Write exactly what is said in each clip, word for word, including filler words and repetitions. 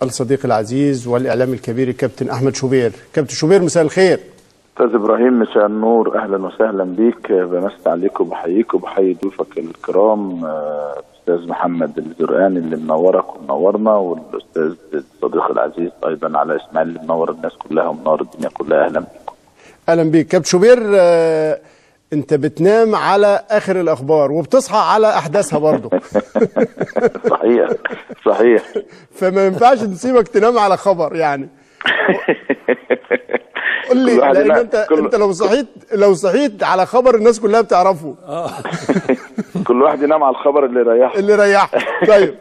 الصديق العزيز والاعلامي الكبير الكابتن احمد شوبير. كابتن شوبير مساء الخير. استاذ ابراهيم مساء النور، اهلا وسهلا بيك، بمسي عليك وبحييك وبحيي ضيوفك الكرام استاذ محمد الزرقاني اللي منورك ومنورنا، والاستاذ الصديق العزيز ايضا على اسماعيل اللي منور الناس كلها ومنور الدنيا كلها. اهلا بيكم. اهلا بيك كابتن شوبير. آه انت بتنام على اخر الاخبار وبتصحى على احداثها برضه. صحيح صحيح. فما ينفعش نسيبك تنام على خبر يعني. قول لي، لان انت انت لو صحيت لو صحيت على خبر الناس كلها بتعرفه. كل واحد ينام على الخبر اللي يريحه اللي يريحه. طيب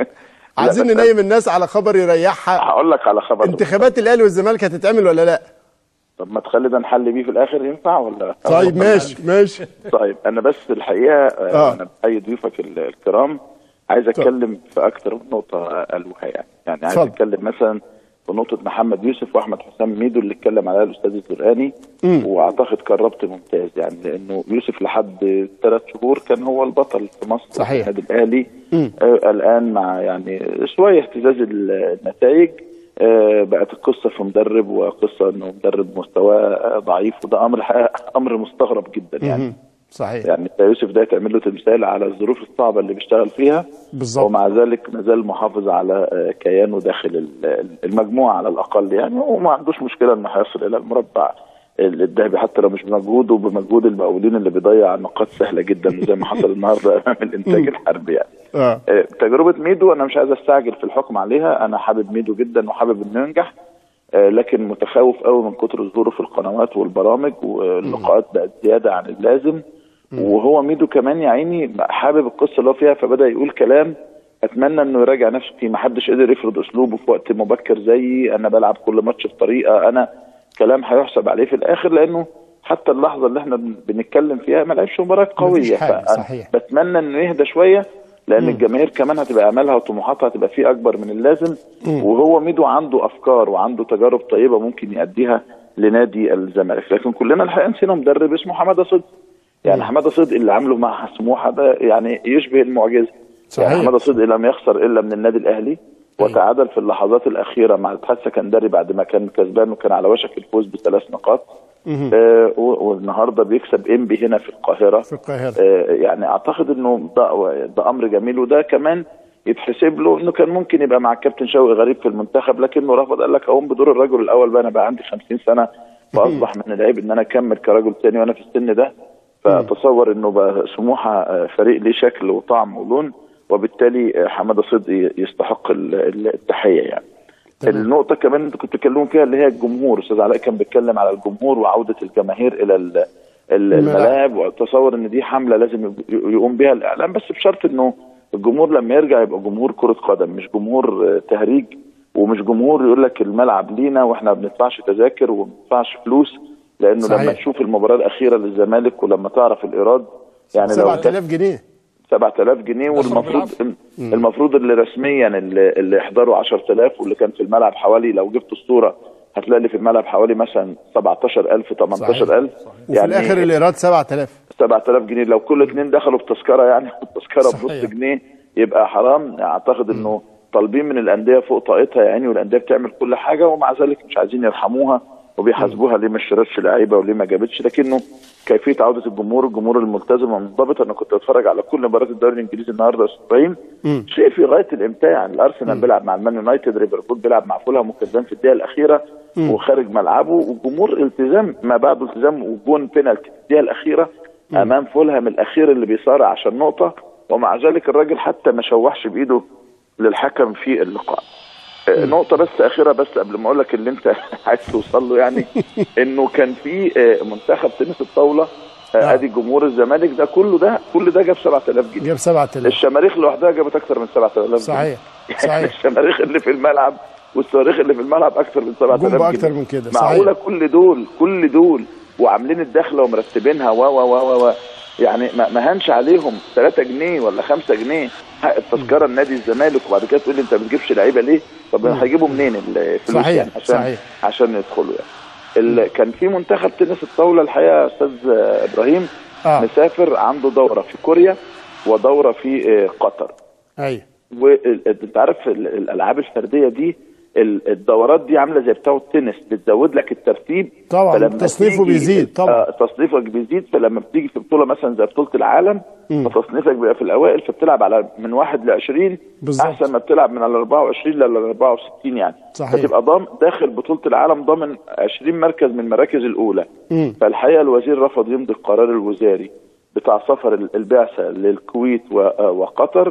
عايزين ننيم الناس على خبر يريحها. هقول لك على خبر. انتخابات الاهلي والزمالك هتتعمل ولا لا؟ طب ما تخلي ده نحل بيه في الاخر، ينفع ولا؟ طيب ماشي ماشي. طيب انا بس الحقيقه آه. انا بحيي ضيوفك الكرام، عايز اتكلم في اكتر من نقطه الوها يعني يعني عايز فضل. اتكلم مثلا في نقطه محمد يوسف واحمد حسام ميدو اللي اتكلم عليها الاستاذ الزرقاني، واعتقد كان ربط ممتاز يعني، لانه يوسف لحد ثلاث شهور كان هو البطل في مصر صحيح النادي الاهلي. آه الان مع يعني شويه اهتزاز النتائج آه بقت القصه في مدرب، وقصه انه مدرب مستواه ضعيف، وده امر امر مستغرب جدا يعني. صحيح. يعني يوسف ده تعمل له تمثال على الظروف الصعبه اللي بيشتغل فيها بالظبط، ومع ذلك ما زال محافظ على كيانه داخل المجموعه على الاقل يعني، وما عندوش مشكله انه هيصل الى المربع الذهبي حتى لو مش بمجهوده وبمجهود المقاولين اللي بيضيع نقاط سهله جدا زي ما حصل النهارده امام الانتاج الحربي يعني. آه. تجربه ميدو انا مش عايز استعجل في الحكم عليها، انا حابب ميدو جدا وحابب انه ينجح، لكن متخوف قوي من كتر ظهوره في القنوات والبرامج واللقاءات بقت زياده عن اللازم. وهو ميدو كمان يا عيني حابب القصه اللي هو فيها، فبدا يقول كلام اتمنى انه يراجع نفسه فيه. ما حدش قدر يفرض اسلوبه في وقت مبكر زيي، انا بلعب كل ماتش بطريقه، انا كلام هيحسب عليه في الاخر، لانه حتى اللحظه اللي احنا بنتكلم فيها ما لعبش مباراه قويه. صحيح. بتمنى انه يهدى شويه، لان مم. الجماهير كمان هتبقى امالها وطموحاتها هتبقى فيه اكبر من اللازم. مم. وهو ميدو عنده افكار وعنده تجارب طيبه ممكن يؤديها لنادي الزمالك، لكن كلنا الحقيقه نسينا مدرب اسمه حماده صدقي. يعني حماده صدقي اللي عمله مع سموحه ده يعني يشبه المعجزه. صحيح. يعني حماده صدقي لم يخسر الا من النادي الاهلي، وتعادل في اللحظات الاخيره مع الاتحاد السكندري بعد ما كان كسبان وكان على وشك الفوز بثلاث نقاط. آه والنهارده بيكسب انبي هنا في القاهره في القاهره. آه يعني اعتقد انه ده, ده امر جميل، وده كمان يتحسب له انه كان ممكن يبقى مع الكابتن شوقي غريب في المنتخب، لكنه رفض، قال لك اقوم بدور الرجل الاول بقى، انا بقى عندي خمسين سنه فاصبح من العيب ان انا اكمل كرجل ثاني وانا في السن ده. فتصور انه بقى سموحه فريق ليه شكل وطعم ولون، وبالتالي حماده صدقي يستحق التحيه يعني. طبعا. النقطه كمان انت كنت بتتكلموا فيها اللي هي الجمهور، استاذ علاء كان بيتكلم على الجمهور وعوده الجماهير الى الملاعب، وتصور ان دي حمله لازم يقوم بها الاعلام، بس بشرط انه الجمهور لما يرجع يبقى جمهور كره قدم، مش جمهور تهريج، ومش جمهور يقول لك الملعب لينا واحنا ما بندفعش تذاكر وما بندفعش فلوس، لانه صحيح. لما تشوف المباراه الاخيره للزمالك ولما تعرف الايراد يعني سبعة آلاف جنيه سبعة آلاف جنيه، والمفروض المفروض اللي رسميا اللي, اللي يحضروا عشرة آلاف، واللي كان في الملعب حوالي لو جبت الصوره هتلاقي اللي في الملعب حوالي مثلا سبعتاشر ألف ثمانية عشر ألف يعني، وفي الاخر الايراد سبعة آلاف سبعة آلاف جنيه. لو كل اثنين دخلوا بتذكره يعني التذكره بنص جنيه يبقى حرام. اعتقد انه طالبين من الانديه فوق طاقتها يعني، والانديه بتعمل كل حاجه ومع ذلك مش عايزين يرحموها وبيحاسبوها ليه ما اشترتش لعيبه وليه ما جابتش، لكنه كيفيه عوده الجمهور الجمهور الملتزم والمنضبط. انا كنت بتفرج على كل مباريات الدوري الانجليزي النهارده يا ابراهيم، شيء في غايه الامتاع. الارسنال بيلعب مع المان يونايتد، ليفربول بيلعب مع فولهام وكسبان في الدقيقه الاخيره مم. وخارج ملعبه، والجمهور التزام ما بعده التزام، وجون بينالتي في الدقيقه الاخيره مم. امام فولهام الاخير اللي بيصارع عشان نقطه، ومع ذلك الراجل حتى ما شوحش بايده للحكم في اللقاء. نقطة بس أخيرة بس قبل ما أقول لك اللي أنت عايز توصل له يعني، إنه كان في منتخب تنس الطاولة أدي جمهور الزمالك ده كله ده كل ده جاب سبعة آلاف جنيه، جاب سبعة آلاف. الشماريخ لوحدها جابت أكثر من سبعة آلاف جنيه. صحيح صحيح. الشماريخ اللي في الملعب والصواريخ اللي في الملعب أكثر من سبعة آلاف جنيه، أكثر من كده. معقولة كل دول كل دول وعاملين الدخلة ومرتبينها و و و و يعني ما هنش عليهم ثلاثة جنيه ولا خمسة جنيه حق التذكره النادي الزمالك، وبعد كده تقول لي انت ما بتجيبش لعيبه ليه؟ طب هيجيبوا منين الفلوس صحيح. يعني عشان صحيح. عشان يدخلوا يعني. كان في منتخب تنس الطاوله الحقيقه يا استاذ ابراهيم آه. مسافر عنده دوره في كوريا ودوره في قطر. ايوه. وانت عارف الالعاب الفرديه دي الدورات دي عامله زي بتاع التنس، بتزود لك الترتيب طبعا، تصنيفه بيزيد طبعا. آه تصنيفك بيزيد، فلما بتيجي في بطوله مثلا زي بطوله العالم م. فتصنيفك بيبقى في الاوائل، فبتلعب على من واحد ل عشرين احسن ما بتلعب من الأربعة وعشرين لل أربعة وستين يعني. صحيح. فتبقى ضامن داخل بطوله العالم ضامن عشرين مركز من المراكز الاولى. م. فالحقيقه الوزير رفض يمضي القرار الوزاري بتاع سفر البعثه للكويت وقطر،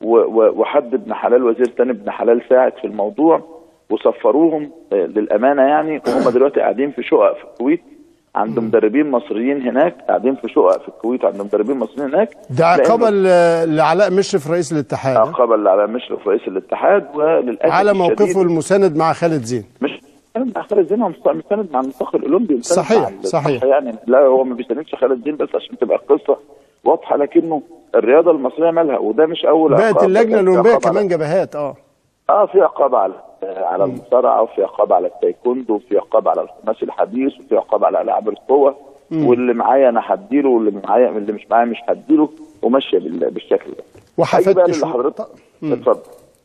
وحد ابن حلال وزير تاني ابن حلال ساعد في الموضوع وسفروهم للامانه يعني، وهم دلوقتي قاعدين في شقق في الكويت عند مدربين مصريين هناك، قاعدين في شقق في الكويت عند مدربين مصريين هناك. ده عقابه لعلاء مشرف رئيس الاتحاد. عقابه لعلاء مشرف رئيس الاتحاد، وللاسف على موقفه المساند مع خالد زين. مش مساند مع خالد زين، هو مساند مع المنتخب الاولمبي. صحيح صحيح يعني لا هو ما بيساندش خالد زين بس عشان تبقى القصه واضحه، لكنه الرياضه المصريه مالها، وده مش اول عقاب. بقت اللجنه الاولمبيه كمان جبهات. اه اه في عقاب على على المصارعه، وفي عقاب على التايكوندو، وفي عقاب على الخماسي الحديث، وفي عقاب على العاب القوه، واللي معايا انا هديله، واللي معايا اللي مش معايا مش هديله، وماشيه بالشكل ده. وهفتش لحضرتك اتفضل.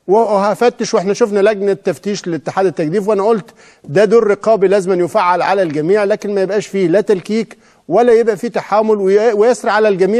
وهفتش، واحنا شفنا لجنه تفتيش لاتحاد التجديف، وانا قلت ده دور رقابي لازم يفعل على الجميع، لكن ما يبقاش فيه لا تلكيك ولا يبقى فيه تحامل، ويسري على الجميع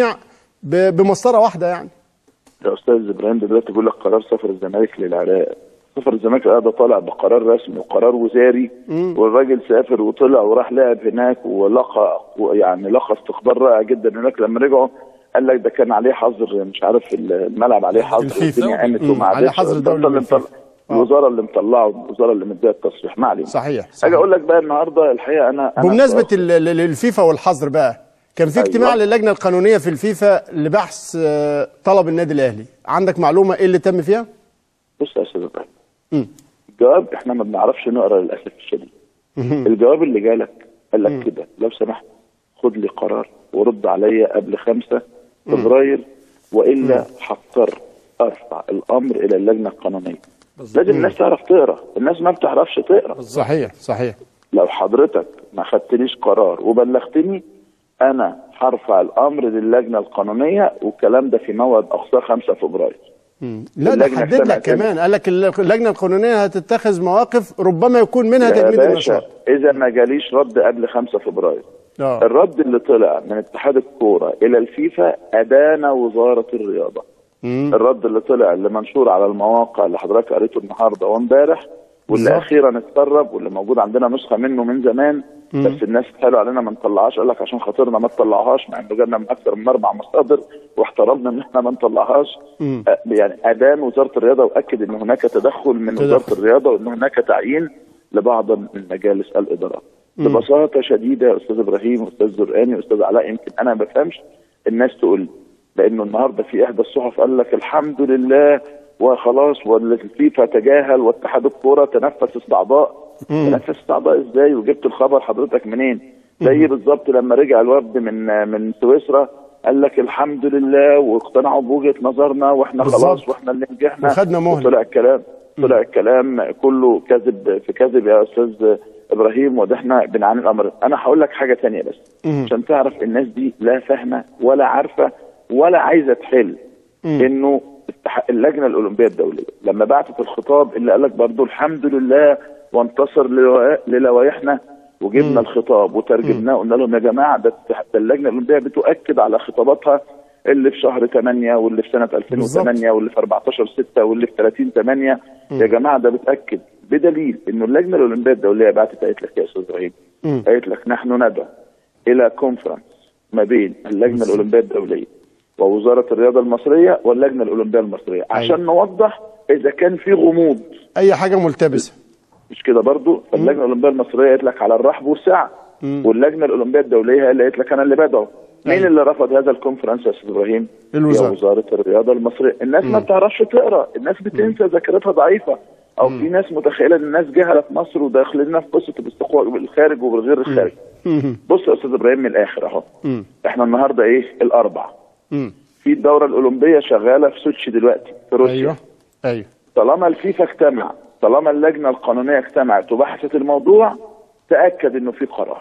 بمسطره واحده يعني. يا استاذ ابراهيم دلوقتي بيقول لك قرار سفر الزمالك للعراق، سفر الزمالك ده طالع بقرار رسمي وقرار وزاري، والراجل سافر وطلع وراح لعب هناك ولقى يعني لقى استقبال رائع جدا هناك. لما رجعوا قال لك ده كان عليه حظر، مش عارف الملعب عليه حظر، الدنيا قامت وما عليه حظر دولي. الوزاره اللي مطلعه، الوزاره اللي مديها التصريح، ما علينا. صحيح, صحيح. اجي اقول لك بقى النهارده الحقيقه انا, أنا بمناسبه الفيفا والحظر بقى، كان في اجتماع أيوة. للجنه القانونيه في الفيفا لبحث طلب النادي الاهلي، عندك معلومه ايه اللي تم فيها؟ بص يا استاذ ابراهيم، الجواب احنا ما بنعرفش نقرا للاسف الشديد. الجواب اللي جالك قال لك كده لو سمحت خد لي قرار ورد عليا قبل خمسة فبراير، والا هضطر ارفع الامر الى اللجنه القانونيه. لازم الناس تعرف تقرا، الناس ما بتعرفش تقرا. صحيح صحيح. لو حضرتك ما خدتليش قرار وبلغتني انا هرفع الامر للجنه القانونيه، والكلام ده في موعد اقصاه خمسة فبراير. لا ده حدد لك كمان، قال لك اللجنه القانونيه هتتخذ مواقف ربما يكون منها تجميد النشاط. اذا ما جاليش رد قبل خمسة فبراير، أوه. الرد اللي طلع من اتحاد الكوره الى الفيفا ادان وزاره الرياضه. مم. الرد اللي طلع اللي منشور على المواقع اللي حضرتك قريته النهارده وامبارح، واللي بالزبط. اخيرا اتسرب، واللي موجود عندنا نسخه منه من زمان، مم. بس الناس اتحايلوا علينا ما نطلعهاش، قال لك عشان خاطرنا ما تطلعهاش، مع انه جالنا من اكثر من اربع مصادر واحترمنا ان احنا ما نطلعهاش. آه يعني ادان وزاره الرياضه، واكد ان هناك تدخل من تدخل. وزاره الرياضه، وان هناك تعيين لبعض من مجالس الادارات. ببساطه شديده يا استاذ ابراهيم واستاذ زرقاني واستاذ علاء، يمكن انا ما بفهمش الناس تقول لي، لانه النهارده في احدى الصحف قال لك الحمد لله وخلاص والفيفا تجاهل واتحاد الكوره تنفس استعضاء. تنفس استعضاء ازاي؟ وجبت الخبر حضرتك منين؟ زي بالظبط لما رجع الوفد من من سويسرا قال لك الحمد لله واقتنعوا بوجهه نظرنا واحنا بالزبط. خلاص واحنا اللي نجحنا، وخدنا مهله. طلع الكلام طلع الكلام كله كذب في كذب يا استاذ ابراهيم، وده احنا بنعاني الامر. انا هقول لك حاجه ثانيه بس مم. عشان تعرف الناس دي لا فاهمه ولا عارفه ولا عايزه تحل. مم. انه اللجنه الاولمبيه الدوليه لما بعتت الخطاب اللي قال لك برضه الحمد لله وانتصر للوائحنا، وجبنا مم. الخطاب وترجمناه وقلنا لهم يا جماعه ده اللجنه الاولمبيه بتؤكد على خطاباتها اللي في شهر ثمانية واللي في سنه ألفين وثمانية بالزبط. واللي في أربعتاشر ستة واللي في ثلاثين ثمانية. يا جماعه ده بتاكد بدليل انه اللجنه الاولمبيه الدوليه بعتت قالت لك يا استاذ ابراهيم، قالت لك نحن ندعو الى كونفرنس ما بين اللجنه الاولمبيه الدوليه ووزاره الرياضه المصريه واللجنه الاولمبيه المصريه عشان أيوة. نوضح اذا كان في غموض، اي حاجه ملتبسه. مش كده برضه؟ فاللجنه الاولمبيه المصريه قالت لك على الرحب والسعه، واللجنه الاولمبيه الدوليه هي اللي قالت لك انا اللي بدعو. مين اللي رفض هذا الكونفرنس يا استاذ ابراهيم؟ الوزاره. يا وزاره الرياضه المصريه. الناس مم. ما بتعرفش تقرا، الناس بتنسى، ذاكرتها ضعيفه، او مم. في ناس متخيله ان الناس جهله في مصر وداخلين في قصه الاستقواء بالخارج وبالغير الخارج. بص يا استاذ ابراهيم من الاخر اهو، احنا النهارده ايه؟ الاربع. مم. في الدوره الاولمبيه شغاله في سوتشي دلوقتي في روسيا. ايوه ايوه. طالما الفيفا اجتمع، طالما اللجنه القانونيه اجتمعت وبحثت الموضوع، تاكد انه في قرار.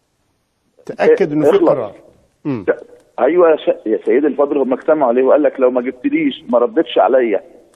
تاكد انه في قرار. امم ايوه يا, ش... يا سيدي الفاضل، هم اجتمعوا عليه وقال لك لو ما جبتليش ما ردتش عليا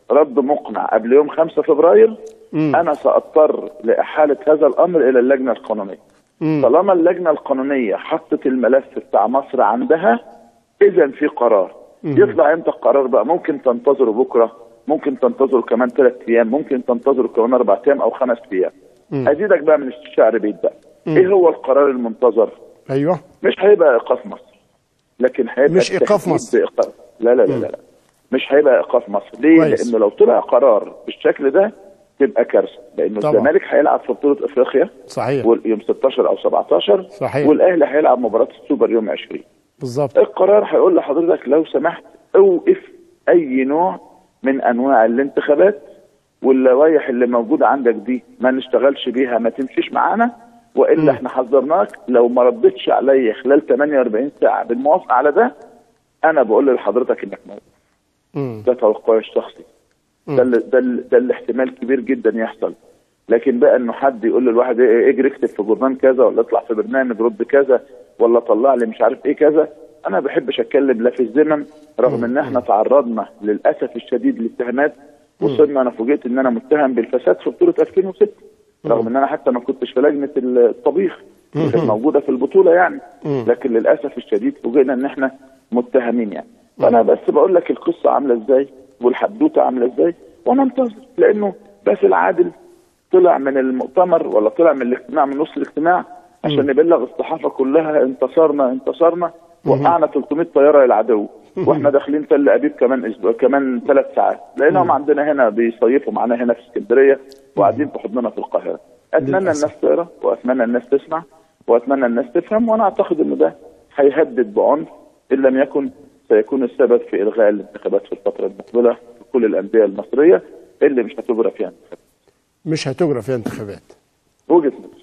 رد مقنع قبل يوم خمسة فبراير مم. انا ساضطر لاحاله هذا الامر الى اللجنه القانونيه. مم. طالما اللجنه القانونيه حطت الملف بتاع مصر عندها، اذا في قرار. مم. يطلع امتى القرار بقى؟ ممكن تنتظروا بكره، ممكن تنتظروا كمان ثلاث ايام، ممكن تنتظروا كمان اربع ايام او خمس ايام. ازيدك بقى من الشعر بيت بقى. مم. ايه هو القرار المنتظر؟ ايوه. مش هيبقى ايقاف مصر، لكن هيبقى مش ايقاف مصر. بإيقاف. لا لا لا لا, لا. مش هيبقى ايقاف مصر. ليه؟ كويس. لانه لو طلع قرار بالشكل ده تبقى كارثه، لانه الزمالك هيلعب في بطوله افريقيا صحيح يوم ستاشر او سبعتاشر صحيح، والاهلي هيلعب مباراه السوبر يوم عشرين بالظبط. القرار هيقول لحضرتك لو سمحت اوقف اي نوع من انواع الانتخابات، واللوائح اللي موجوده عندك دي ما نشتغلش بيها، ما تمشيش معانا، والا م. احنا حذرناك لو ما ردتش عليا خلال ثمانية وأربعين ساعه بالموافقه على ده، انا بقول لحضرتك انك موجود. ده توقعي الشخصي. ده اللي ده, اللي ده الاحتمال كبير جدا يحصل. لكن بقى انه حد يقول للواحد ايه اجري اكتب في جورنال كذا، ولا اطلع في برنامج رد كذا، ولا طلع لي مش عارف ايه كذا، انا ما بحبش اتكلم لا في الزمن، رغم ان احنا تعرضنا للاسف الشديد للاتهامات. وصلنا انا فوجئت ان انا متهم بالفساد في بطوله ألفين وستة، رغم ان انا حتى ما كنتش في لجنه الطبيخ اللي كانت موجوده في البطوله يعني، لكن للاسف الشديد فوجئنا ان احنا متهمين يعني. فانا بس بقول لك القصه عامله ازاي والحدوته عامله ازاي، وانا انتظر، لانه باسل عادل طلع من المؤتمر ولا طلع من الاجتماع من نص الاجتماع عشان يبلغ الصحافه كلها انتصرنا انتصرنا وقعنا ثلاثمائة طياره للعدو، واحنا داخلين تل ابيب كمان اسبوع كمان ثلاث ساعات، لانهم عندنا هنا بيصيفوا معانا هنا في اسكندريه وقاعدين في حضننا في القاهره. اتمنى الناس تقرا، واتمنى الناس تسمع، واتمنى الناس تفهم، وانا اعتقد ان ده هيهدد بعنف ان لم يكن سيكون السبب في الغاء الانتخابات في الفتره المقبله في كل الانديه المصريه اللي مش هتجرى فيها انتخابات. مش هتجرى فيها انتخابات. وجهه نظري.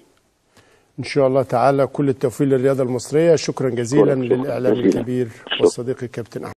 ان شاء الله تعالى كل التوفيق للرياضه المصريه. شكرا جزيلا للاعلامي الكبير والصديق الكابتن احمد.